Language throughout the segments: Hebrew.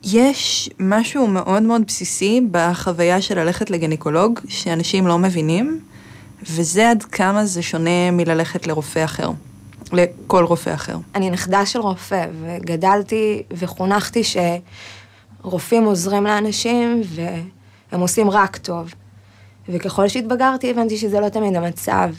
יש משהו מאוד מאוד בסיסי בחוויה של ללכת לגניקולוג, שאנשים לא מבינים, וזה עד כמה זה שונה מללכת לרופא אחר, לכל רופא אחר. אני נכדה של רופא, וגדלתי וחונכתי שרופאים עוזרים לאנשים, והם עושים רק טוב. וככל שהתבגרתי, הבנתי שזה לא תמיד המצב.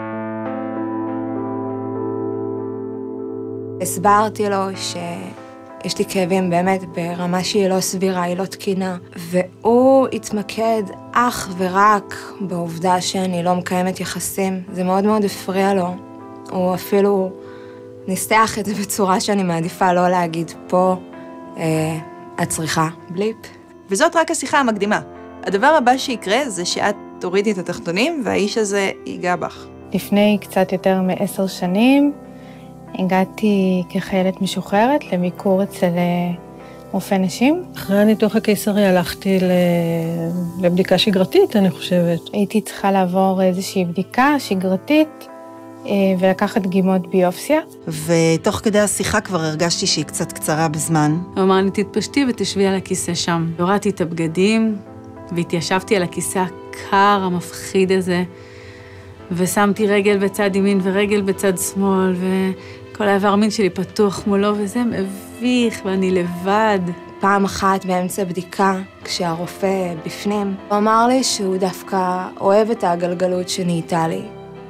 הסברתי לו שיש לי כאבים באמת ברמה שהיא לא סבירה, היא לא תקינה, והוא התמקד אך ורק בעובדה שאני לא מקיימת יחסים. זה מאוד מאוד הפריע לו. הוא אפילו ניסח את זה בצורה שאני מעדיפה לא להגיד פה, את צריכה בליפ. וזאת רק השיחה המקדימה. הדבר הבא שיקרה זה שאת תורידי את התחתונים והאיש הזה ייגע בך. לפני קצת יותר מ10 שנים הגעתי כחיילת משוחררת לביקור אצל רופא נשים. אחרי הניתוח הקיסרי הלכתי לבדיקה שגרתית, אני חושבת. הייתי צריכה לעבור איזושהי בדיקה שגרתית ולקחת דגימות ביופסיה. ותוך כדי השיחה כבר הרגשתי שהיא קצת קצרה בזמן. הוא אמר לי, תתפשטי ותשבי על הכיסא שם. הורדתי את הבגדים והתיישבתי על הכיסא הקר המפחיד הזה, ושמתי רגל בצד ימין ורגל בצד שמאל, וכל האיבר מין שלי פתוח מולו, וזה מביך, ואני לבד. פעם אחת באמצע בדיקה, כשהרופא בפנים, הוא אמר לי שהוא דווקא אוהב את הגלגלות שנהייתה לי,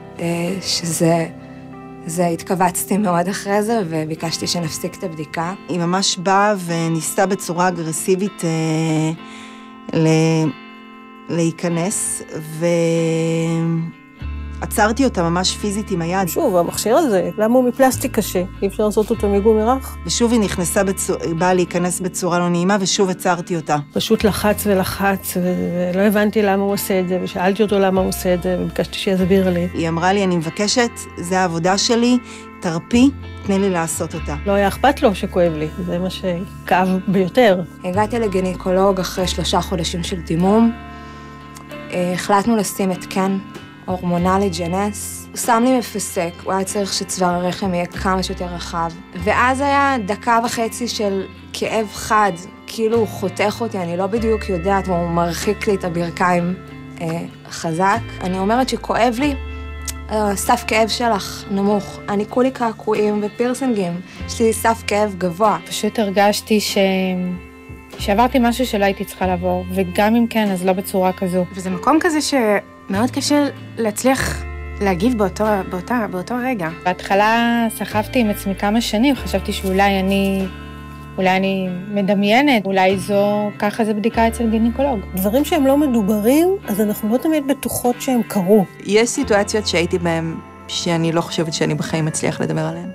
התכווצתי מאוד אחרי זה, וביקשתי שנפסיק את הבדיקה. היא ממש באה וניסתה בצורה אגרסיבית להיכנס, ועצרתי אותה ממש פיזית עם היד. שוב, המכשיר הזה, למה הוא מפלסטיק קשה? אי אפשר לעשות אותו מגומי רך? ושוב היא באה להיכנס בצורה לא נעימה, ושוב עצרתי אותה. פשוט לחץ ולחץ, ולא הבנתי למה הוא עושה את זה, ושאלתי אותו למה הוא עושה את זה, וביקשתי שיסביר לי. היא אמרה לי, אני מבקשת, זה העבודה שלי, תרפי, תני לי לעשות אותה. לא היה אכפת לו שכואב לי, זה מה שכאב ביותר. הגעתי לגניקולוג אחרי 3 חודשים של דימום. החלטנו לשים התקן הורמונלי ג'נס. הוא שם לי מפסק, הוא היה צריך שצוואר הרחם יהיה כמה שיותר רחב. ואז היה 1.5 דקות של כאב חד, כאילו הוא חותך אותי, אני לא בדיוק יודעת, והוא מרחיק לי את הברכיים חזק. אני אומרת שכואב לי, סף כאב שלך נמוך. אני כולי קעקועים ופירסינגים, יש לי סף כאב גבוה. פשוט הרגשתי שעברתי משהו שלא הייתי צריכה לעבור, וגם אם כן, אז לא בצורה כזו. וזה מקום כזה שמאוד קשה להצליח להגיב באותו רגע. בהתחלה סחבתי עם עצמי כמה שנים, חשבתי שאולי אני מדמיינת, אולי ככה זה בדיקה אצל גינקולוג. דברים שהם לא מדוברים, אז אנחנו לא תמיד בטוחות שהם קרו. יש סיטואציות שהייתי בהן שאני לא חושבת שאני בחיים אצליח לדבר עליהן.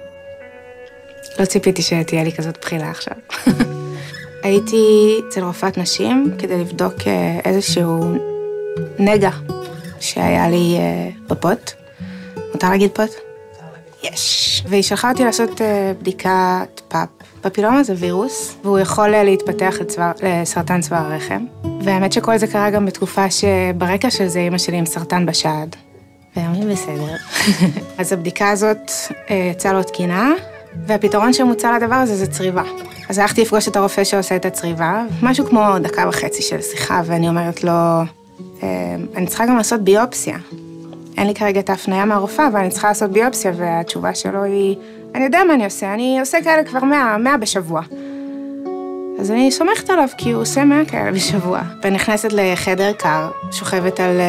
לא ציפיתי שתהיה לי כזאת בחילה עכשיו. הייתי אצל רופאת נשים כדי לבדוק איזשהו נגע שהיה לי בפוט. מותר להגיד פוט? יש. והיא שלחה אותי לעשות בדיקת פאפ. פפילומה זה וירוס, והוא יכול להתפתח לסרטן צוואר הרחם. והאמת שכל זה קרה גם בתקופה שברקע של זה אמא שלי עם סרטן בשד. והיום היא בסדר. אז הבדיקה הזאת יצאה לא תקינה, והפתרון שמוצע לדבר הזה זה צריבה. אז הלכתי לפגוש את הרופא שעושה את הצריבה, משהו כמו 1.5 דקות של שיחה, ואני אומרת לו, אני צריכה גם לעשות ביופסיה. אין לי כרגע את ההפניה מהרופאה, אבל אני צריכה לעשות ביופסיה, והתשובה שלו היא, אני יודע מה אני עושה כאלה כבר 100 בשבוע. אז אני סומכת עליו, כי הוא עושה 100 כאלה בשבוע. ונכנסת לחדר קר, שוכבת על...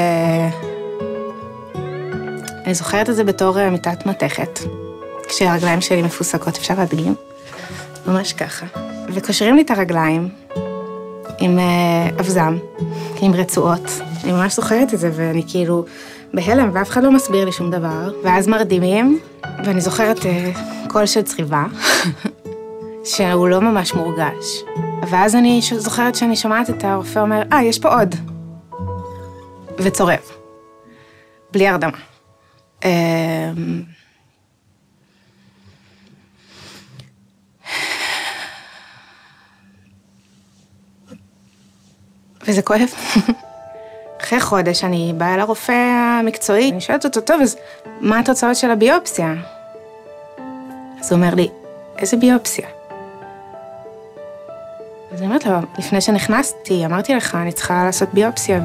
אני זוכרת את זה בתור מיטת מתכת. כשהרגליים שלי מפוסקות, אפשר להדגים? ממש ככה. וקושרים לי את הרגליים עם אבזם, עם רצועות. אני ממש זוכרת את זה, ואני כאילו בהלם, ואף אחד לא מסביר לי שום דבר. ואז מרדימים, ואני זוכרת קול של צריבה, שהוא לא ממש מורגש. ואז אני זוכרת שאני שומעת את הרופא אומר, יש פה עוד. וצורב. בלי הרדמה. וזה כואב. אחרי חודש אני באה לרופא המקצועי, אני שואלת אותו, טוב, אז מה התוצאות של הביופסיה? אז הוא אומר לי, איזה ביופסיה? אז אני אומרת אומרת לו, לפני שנכנסתי, אמרתי לך, אני צריכה לעשות ביופסיה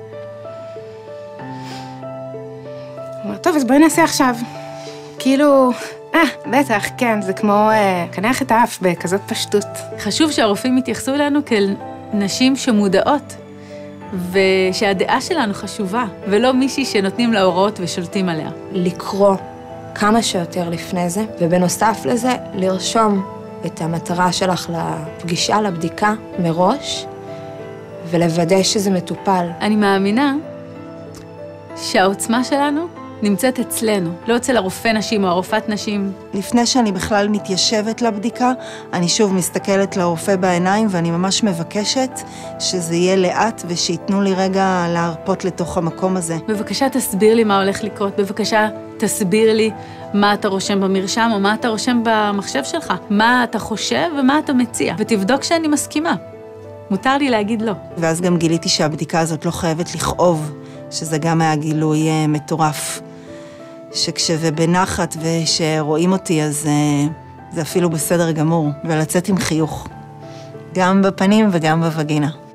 הוא אומר, טוב, אז בואי נעשה עכשיו. כאילו, בטח, כן, זה כמו קנח את האף בכזאת פשטות. חשוב שהרופאים יתייחסו אלינו כאל נשים שמודעות, ושהדעה שלנו חשובה, ולא מישהי שנותנים לה הוראות ושולטים עליה. לקרוא כמה שיותר לפני זה, ובנוסף לזה, לרשום את המטרה שלך לפגישה, לבדיקה, מראש, ולוודא שזה מטופל. אני מאמינה שהעוצמה שלנו נמצאת אצלנו, לא אצל הרופא נשים או הרופאת נשים. לפני שאני בכלל מתיישבת לבדיקה, אני שוב מסתכלת לרופא בעיניים, ואני ממש מבקשת שזה יהיה לאט, ושיתנו לי רגע להרפות לתוך המקום הזה. בבקשה תסביר לי מה הולך לקרות, בבקשה תסביר לי מה אתה רושם במרשם, או מה אתה רושם במחשב שלך, מה אתה חושב ומה אתה מציע, ותבדוק שאני מסכימה. מותר לי להגיד לא. ואז גם גיליתי שהבדיקה הזאת לא חייבת לכאוב, שזה גם היה גילוי מטורף. שכשזה בנחת ושרואים אותי, אז זה אפילו בסדר גמור, ולצאת עם חיוך. גם בפנים וגם בווגינה.